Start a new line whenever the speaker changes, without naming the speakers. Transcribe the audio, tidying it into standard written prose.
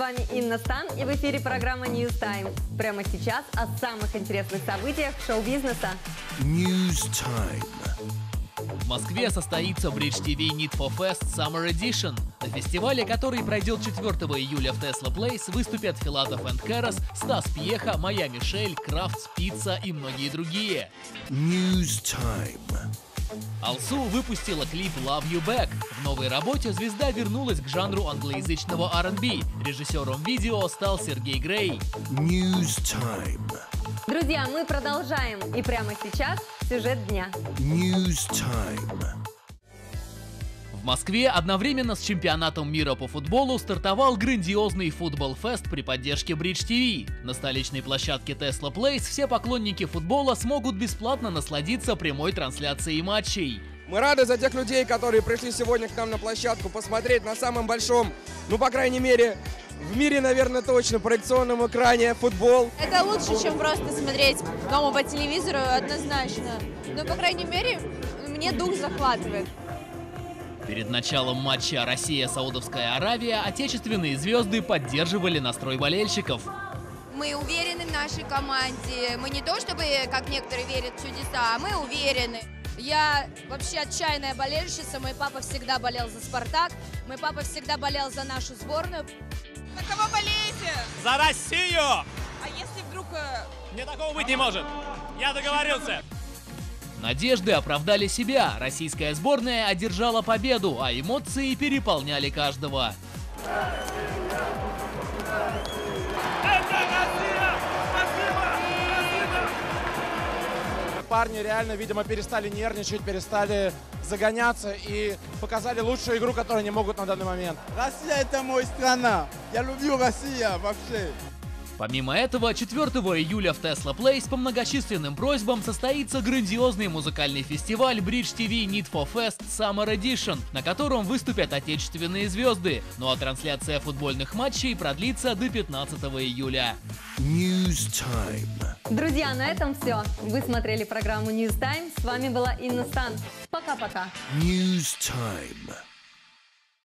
вами Инна Стан, и в эфире программа News Time. Прямо сейчас о самых интересных событиях шоу-бизнеса.
News Time.
В Москве состоится Bridge TV Need for Fest Summer Edition. На фестивале, который пройдет 4 июля в Tesla Place, выступят Филатов энд Карас, Стас Пьеха, Моя Мишель, Крафтс Пицца и многие другие.
News Time.
Алсу выпустила клип Love You Back. В новой работе звезда вернулась к жанру англоязычного R&B. Режиссером видео стал Сергей Грей.
News Time.
Друзья, мы продолжаем. И прямо сейчас сюжет дня.
News Time.
В Москве одновременно с чемпионатом мира по футболу стартовал грандиозный футбол-фест при поддержке Bridge TV. На столичной площадке Tesla Place все поклонники футбола смогут бесплатно насладиться прямой трансляцией матчей.
Мы рады за тех людей, которые пришли сегодня к нам на площадку посмотреть на самом большом, ну, по крайней мере, в мире, наверное, точно, проекционном экране футбол.
Это лучше, чем просто смотреть дома по телевизору, однозначно. Но, по крайней мере, мне дух захватывает.
Перед началом матча Россия-Саудовская Аравия отечественные звезды поддерживали настрой болельщиков.
Мы уверены в нашей команде. Мы не то чтобы, как некоторые, верят в чудеса, а мы уверены. Я вообще отчаянная болельщица. Мой папа всегда болел за «Спартак». Мой папа всегда болел за нашу сборную.
За кого болеете?
За Россию!
А если вдруг...
Мне такого быть не может. Я договорился.
Надежды оправдали себя. Российская сборная одержала победу, а эмоции переполняли каждого.
Парни реально, видимо, перестали нервничать, перестали загоняться и показали лучшую игру, которую они могут на данный момент.
Россия — это моя страна. Я люблю Россию вообще.
Помимо этого, 4 июля в Tesla Place по многочисленным просьбам состоится грандиозный музыкальный фестиваль Bridge TV Need for Fest Summer Edition, на котором выступят отечественные звезды. Ну а трансляция футбольных матчей продлится до 15 июля.
News Time.
Друзья, на этом все. Вы смотрели программу News Time. С вами была Инна Стан. Пока-пока.
News Time.